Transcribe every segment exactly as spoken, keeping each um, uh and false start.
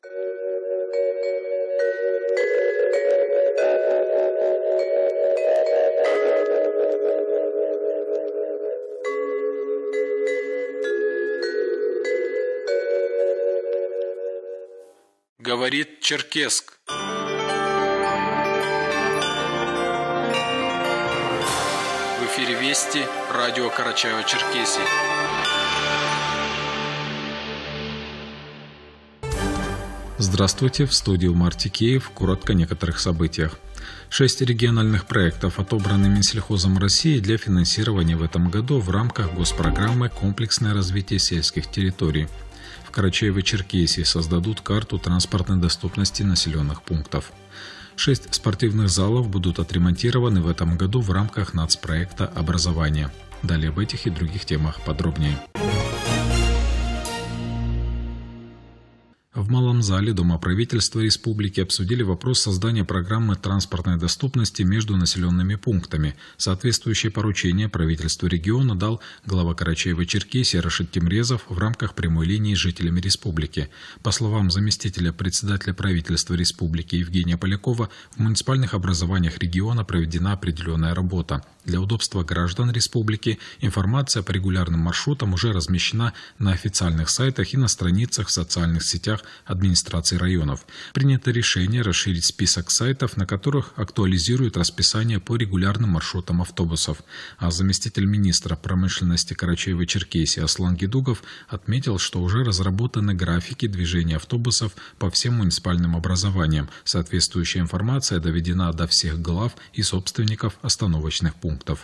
Говорит Черкесск. В эфире Вести, радио Карачаево-Черкесии. Здравствуйте, в студии Умар Тикеев. Коротко о некоторых событиях. Шесть региональных проектов отобраны Минсельхозом России для финансирования в этом году в рамках госпрограммы «Комплексное развитие сельских территорий». В Карачаево-Черкесии создадут карту транспортной доступности населенных пунктов. Шесть спортивных залов будут отремонтированы в этом году в рамках нацпроекта «Образование». Далее об этих и других темах подробнее. В Малом зале Дома правительства Республики обсудили вопрос создания программы транспортной доступности между населенными пунктами. Соответствующее поручение правительству региона дал глава Карачаево-Черкесии Рашид Темрезов в рамках прямой линии с жителями республики. По словам заместителя председателя правительства республики Евгения Полякова, в муниципальных образованиях региона проведена определенная работа. Для удобства граждан республики информация по регулярным маршрутам уже размещена на официальных сайтах и на страницах в социальных сетях администрации районов. Принято решение расширить список сайтов, на которых актуализируют расписание по регулярным маршрутам автобусов. А заместитель министра промышленности Карачаево-Черкесии Аслан Гедугов отметил, что уже разработаны графики движения автобусов по всем муниципальным образованиям. Соответствующая информация доведена до всех глав и собственников остановочных пунктов.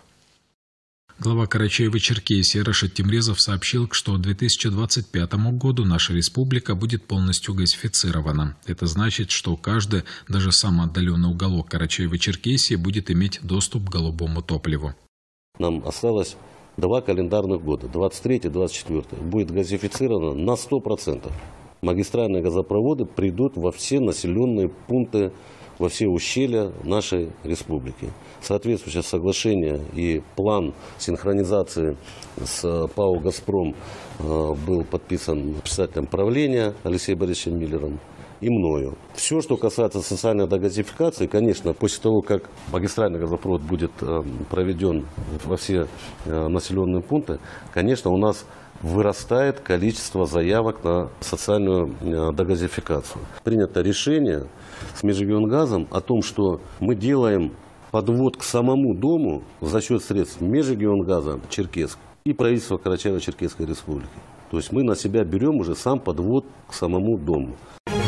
Глава Карачаево-Черкесии Рашид Темрезов сообщил, что к две тысячи двадцать пятому году наша республика будет полностью газифицирована. Это значит, что каждый, даже самый отдаленный уголок Карачаево-Черкесии будет иметь доступ к голубому топливу. Нам осталось два календарных года, двадцать третий — двадцать четвёртый, будет газифицировано на сто процентов. Магистральные газопроводы придут во все населенные пункты, во все ущелья нашей республики. Соответствующее соглашение и план синхронизации с ПАО «Газпром» был подписан председателем правления Алексеем Борисовичем Миллером и мною. Все, что касается социальной дегазификации, конечно, после того, как магистральный газопровод будет проведен во все населенные пункты, конечно, у нас вырастает количество заявок на социальную дегазификацию. Принято решение с Межрегионгазом о том, что мы делаем подвод к самому дому за счет средств Межрегионгаза Черкесск и правительства Карачаево-Черкесской республики. То есть мы на себя берем уже сам подвод к самому дому.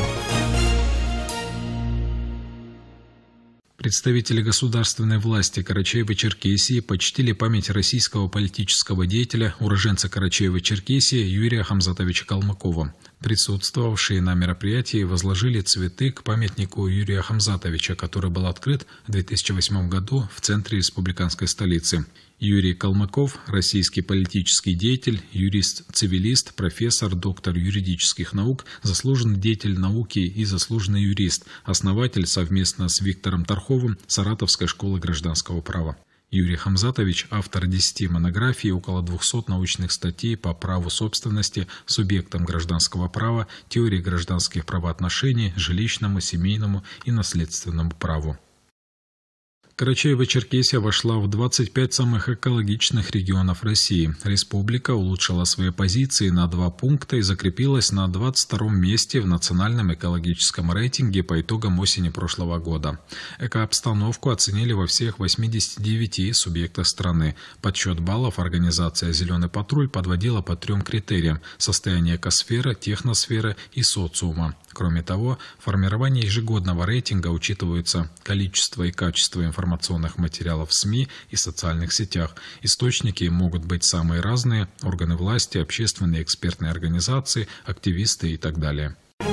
Представители государственной власти Карачаево-Черкесии почтили память российского политического деятеля, уроженца Карачаево-Черкесии Юрия Хамзатовича Калмыкова. Присутствовавшие на мероприятии возложили цветы к памятнику Юрия Хамзатовича, который был открыт в две тысячи восьмом году в центре республиканской столицы. Юрий Калмыков – российский политический деятель, юрист-цивилист, профессор, доктор юридических наук, заслуженный деятель науки и заслуженный юрист, основатель совместно с Виктором Тарховым Саратовской школы гражданского права. Юрий Хамзатович – автор десяти монографий, около двухсот научных статей по праву собственности, субъектам гражданского права, теории гражданских правоотношений, жилищному, семейному и наследственному праву. Карачаево-Черкесия вошла в двадцать пять самых экологичных регионов России. Республика улучшила свои позиции на два пункта и закрепилась на двадцать втором месте в национальном экологическом рейтинге по итогам осени прошлого года. Экообстановку оценили во всех восьмидесяти девяти субъектах страны. Подсчет баллов организация «Зеленый патруль» подводила по трем критериям – состояние экосферы, техносферы и социума. Кроме того, в формировании ежегодного рейтинга учитываются количество и качество информационных материалов в СМИ и социальных сетях. Источники могут быть самые разные – органы власти, общественные и экспертные организации, активисты и так далее.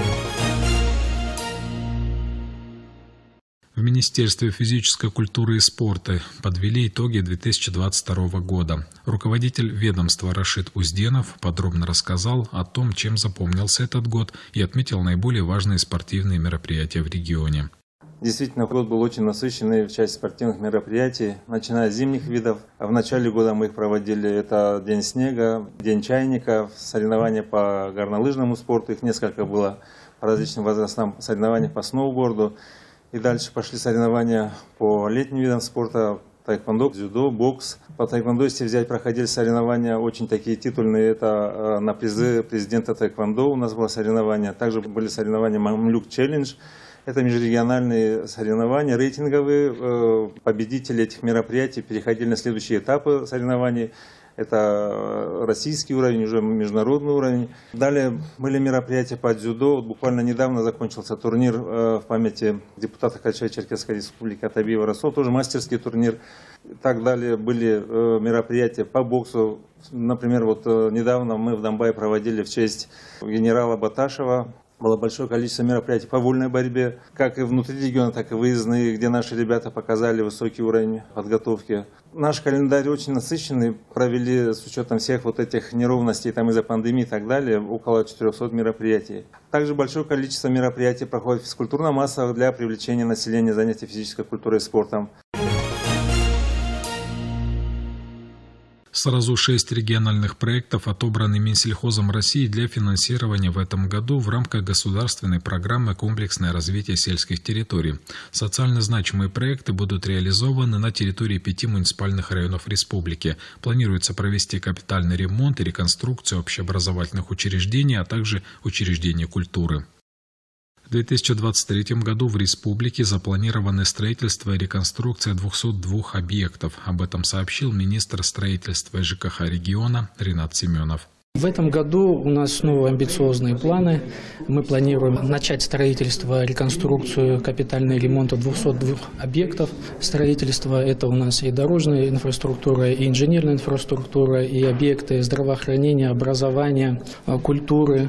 В Министерстве физической культуры и спорта подвели итоги две тысячи двадцать второго года. Руководитель ведомства Рашид Узденов подробно рассказал о том, чем запомнился этот год, и отметил наиболее важные спортивные мероприятия в регионе. Действительно, год был очень насыщенный в части спортивных мероприятий, начиная с зимних видов. В начале года мы их проводили. Это День снега, День чайника, соревнования по горнолыжному спорту. Их несколько было по различным возрастам, соревнования по сноуборду. И дальше пошли соревнования по летним видам спорта. Тайквондо, дзюдо, бокс. По тайквондо, если взять, проходили соревнования очень такие титульные. Это на призы президента тайквондо у нас было соревнование. Также были соревнования Мамлюк Челлендж. Это межрегиональные соревнования, рейтинговые. Победители этих мероприятий переходили на следующие этапы соревнований. Это российский уровень, уже международный уровень. Далее были мероприятия по дзюдо. Вот буквально недавно закончился турнир в памяти депутата Карачаево-Черкесской республики Атабиева Расул, тоже мастерский турнир. Так далее были мероприятия по боксу. Например, вот недавно мы в Домбае проводили в честь генерала Баташева. Было большое количество мероприятий по вольной борьбе, как и внутри региона, так и выездные, где наши ребята показали высокий уровень подготовки. Наш календарь очень насыщенный. Провели с учетом всех вот этих неровностей там из-за пандемии и так далее около четырёхсот мероприятий. Также большое количество мероприятий проходит в физкультурно-массовых для привлечения населения занятий физической культурой и спортом. Сразу шесть региональных проектов отобраны Минсельхозом России для финансирования в этом году в рамках государственной программы «Комплексное развитие сельских территорий». Социально значимые проекты будут реализованы на территории пяти муниципальных районов республики. Планируется провести капитальный ремонт и реконструкцию общеобразовательных учреждений, а также учреждений культуры. В две тысячи двадцать третьем году в республике запланированы строительство и реконструкция двухсот двух объектов. Об этом сообщил министр строительства и ЖКХ региона Ринат Семенов. В этом году у нас снова амбициозные планы. Мы планируем начать строительство, реконструкцию, капитальный ремонт двухсот двух объектов строительства. Это у нас и дорожная инфраструктура, и инженерная инфраструктура, и объекты здравоохранения, образования, культуры.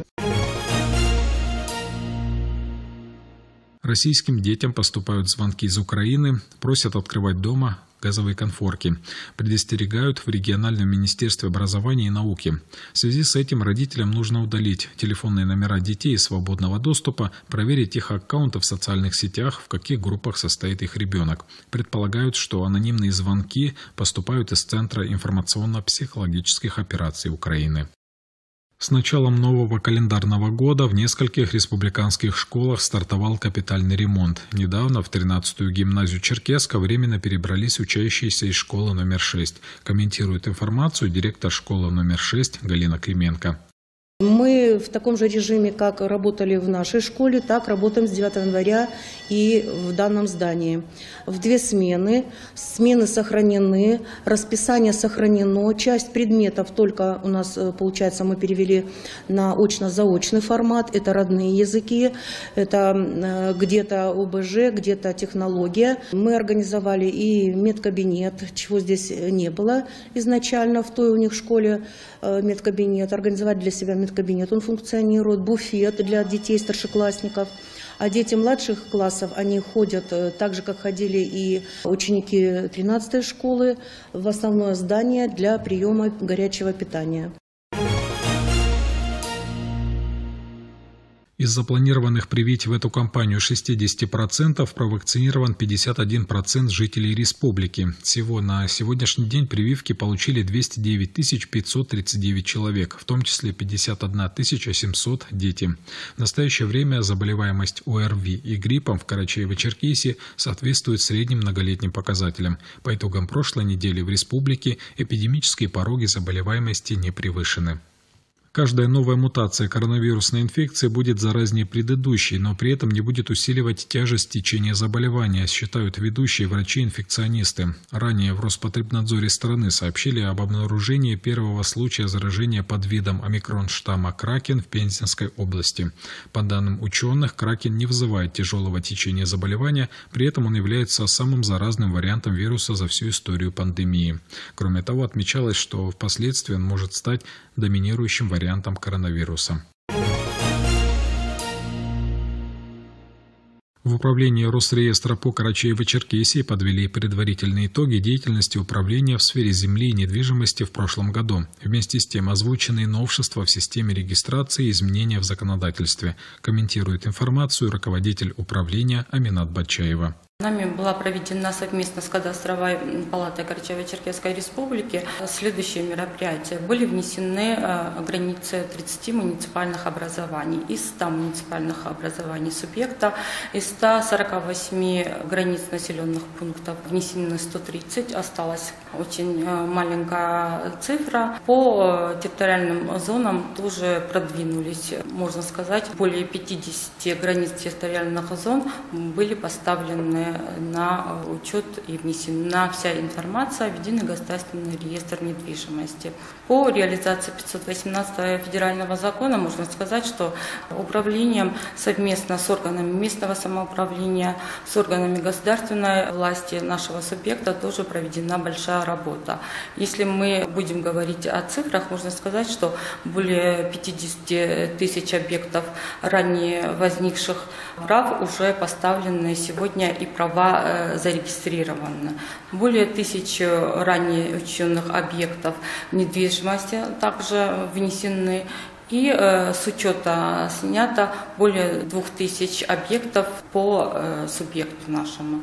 Российским детям поступают звонки из Украины, просят открывать дома газовые конфорки. Предостерегают в региональном министерстве образования и науки. В связи с этим родителям нужно удалить телефонные номера детей из свободного доступа, проверить их аккаунты в социальных сетях, в каких группах состоит их ребенок. Предполагают, что анонимные звонки поступают из Центра информационно-психологических операций Украины. С началом нового календарного года в нескольких республиканских школах стартовал капитальный ремонт. Недавно в тринадцатую гимназию Черкесска временно перебрались учащиеся из школы номер шесть. Комментирует информацию директор школы номер шесть Галина Клименко. Мы в таком же режиме, как работали в нашей школе, так работаем с девятого января и в данном здании. В две смены. Смены сохранены, расписание сохранено. Часть предметов только у нас, получается, мы перевели на очно-заочный формат. Это родные языки, это где-то ОБЖ, где-то технология. Мы организовали и медкабинет, чего здесь не было изначально в той у них школе медкабинет. Организовать для себя медкабинет, он функционирует, буфет для детей, старшеклассников. А дети младших классов, они ходят так же, как ходили и ученики тринадцатой школы, в основное здание для приема горячего питания. Из запланированных привить в эту кампанию шестидесяти процентов провакцинирован пятьдесят один процент жителей республики. Всего на сегодняшний день прививки получили двести девять тысяч пятьсот тридцать девять человек, в том числе пятьдесят одна тысяча семьсот дети. В настоящее время заболеваемость ОРВИ и гриппом в Карачаево-Черкесии соответствует средним многолетним показателям. По итогам прошлой недели в республике эпидемические пороги заболеваемости не превышены. Каждая новая мутация коронавирусной инфекции будет заразнее предыдущей, но при этом не будет усиливать тяжесть течения заболевания, считают ведущие врачи-инфекционисты. Ранее в Роспотребнадзоре страны сообщили об обнаружении первого случая заражения под видом омикрон-штамма Кракен в Пензенской области. По данным ученых, Кракен не вызывает тяжелого течения заболевания, при этом он является самым заразным вариантом вируса за всю историю пандемии. Кроме того, отмечалось, что впоследствии он может стать доминирующим вариантом коронавируса. В управлении Росреестра по Карачаево-Черкесии подвели предварительные итоги деятельности управления в сфере земли и недвижимости в прошлом году. Вместе с тем озвучены новшества в системе регистрации и изменения в законодательстве. Комментирует информацию руководитель управления Аминат Батчаева. Нами была проведена совместно с Кадастровой палатой Карачаево-Черкесской Республики следующие мероприятия. Были внесены границы тридцати муниципальных образований. Из ста муниципальных образований субъекта, из ста сорока восьми границ населенных пунктов внесены сто тридцать. Осталась очень маленькая цифра. По территориальным зонам тоже продвинулись, можно сказать, более пятидесяти границ территориальных зон были поставлены на учет и внесена вся информация в единый государственный реестр недвижимости. По реализации пятьсот восемнадцатого федерального закона можно сказать, что управлением совместно с органами местного самоуправления, с органами государственной власти нашего субъекта тоже проведена большая работа. Если мы будем говорить о цифрах, можно сказать, что более пятидесяти тысяч объектов ранее возникших прав уже поставлены сегодня и права зарегистрированы. Более тысячи ранее учтенных объектов недвижимости также внесены. И э, с учета снято более двух тысяч объектов по э, субъекту нашему.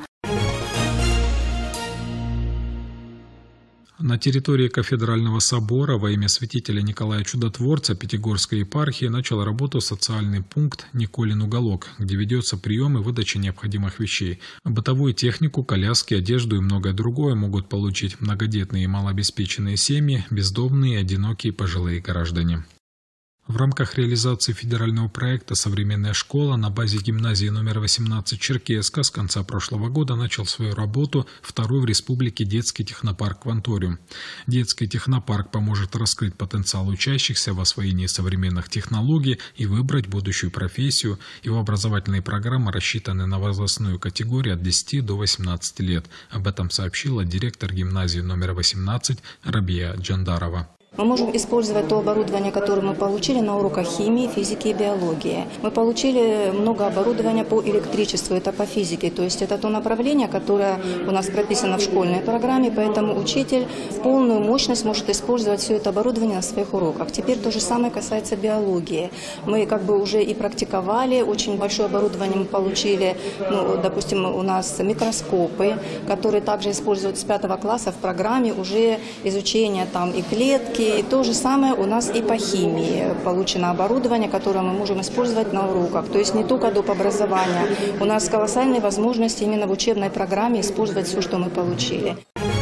На территории Кафедрального собора во имя святителя Николая Чудотворца Пятигорской епархии начал работу социальный пункт «Николин уголок», где ведется прием и выдача необходимых вещей. Бытовую технику, коляски, одежду и многое другое могут получить многодетные и малообеспеченные семьи, бездомные, одинокие пожилые граждане. В рамках реализации федерального проекта «Современная школа» на базе гимназии номер восемнадцать Черкесска с конца прошлого года начал свою работу второй в республике детский технопарк «Кванториум». Детский технопарк поможет раскрыть потенциал учащихся в освоении современных технологий и выбрать будущую профессию. Его образовательные программы рассчитаны на возрастную категорию от десяти до восемнадцати лет. Об этом сообщила директор гимназии номер восемнадцать Рабия Джандарова. Мы можем использовать то оборудование, которое мы получили на уроках химии, физики и биологии. Мы получили много оборудования по электричеству, это по физике. То есть это то направление, которое у нас прописано в школьной программе, поэтому учитель в полную мощность может использовать все это оборудование на своих уроках. Теперь то же самое касается биологии. Мы как бы уже и практиковали, очень большое оборудование мы получили. Ну, допустим, у нас микроскопы, которые также используются с пятого класса в программе уже изучения там и клетки. И то же самое у нас и по химии. Получено оборудование, которое мы можем использовать на уроках. То есть не только доп. Образования. У нас колоссальные возможности именно в учебной программе использовать все, что мы получили.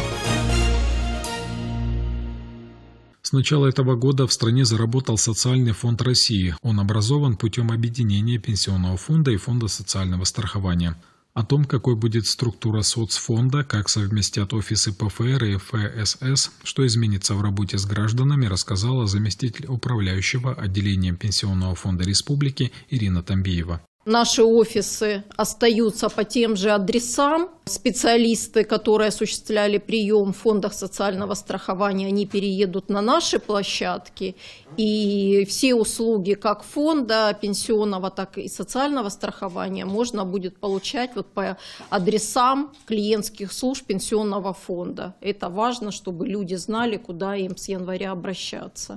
С начала этого года в стране заработал Социальный фонд России. Он образован путем объединения Пенсионного фонда и Фонда социального страхования. О том, какой будет структура соцфонда, как совместят офисы ПФР и ФСС, что изменится в работе с гражданами, рассказала заместитель управляющего отделением Пенсионного фонда Республики Ирина Тамбиева. Наши офисы остаются по тем же адресам. Специалисты, которые осуществляли прием в фондах социального страхования, они переедут на наши площадки. И все услуги как фонда пенсионного, так и социального страхования можно будет получать вот по адресам клиентских служб пенсионного фонда. Это важно, чтобы люди знали, куда им с января обращаться.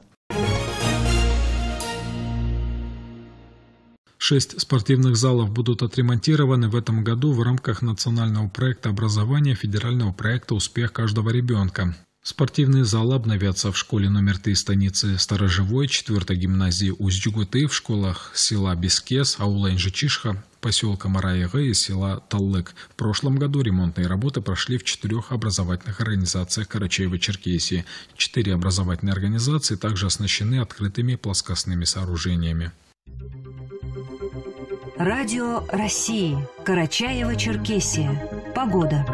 Шесть спортивных залов будут отремонтированы в этом году в рамках национального проекта образования федерального проекта «Успех каждого ребенка». Спортивные залы обновятся в школе номер три станицы Сторожевой, четвертой гимназии Усть-Джугуты, в школах села Бескес, аула Инжичишха, поселка Марайягы и села Таллык. В прошлом году ремонтные работы прошли в четырех образовательных организациях Карачаево-Черкесии. Четыре образовательные организации также оснащены открытыми плоскостными сооружениями. Радио России. Карачаево-Черкесия. Погода.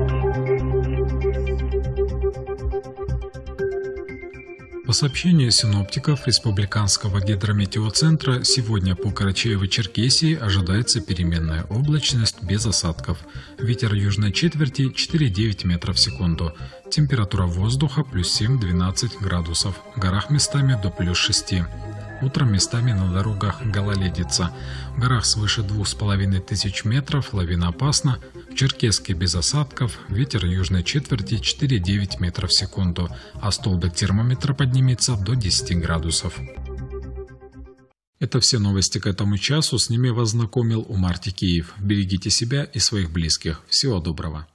По сообщению синоптиков Республиканского гидрометеоцентра, сегодня по Карачаево-Черкесии ожидается переменная облачность без осадков. Ветер южной четверти четыре и девять метров в секунду. Температура воздуха плюс семь-двенадцать градусов. В горах местами до плюс шести. Утром местами на дорогах гололедица. В горах свыше двух с половиной тысяч метров лавина опасна. В Черкесске без осадков. Ветер южной четверти четыре-девять метров в секунду. А столбик термометра поднимется до десяти градусов. Это все новости к этому часу. С ними вас знакомил Умар Тикеев. Берегите себя и своих близких. Всего доброго.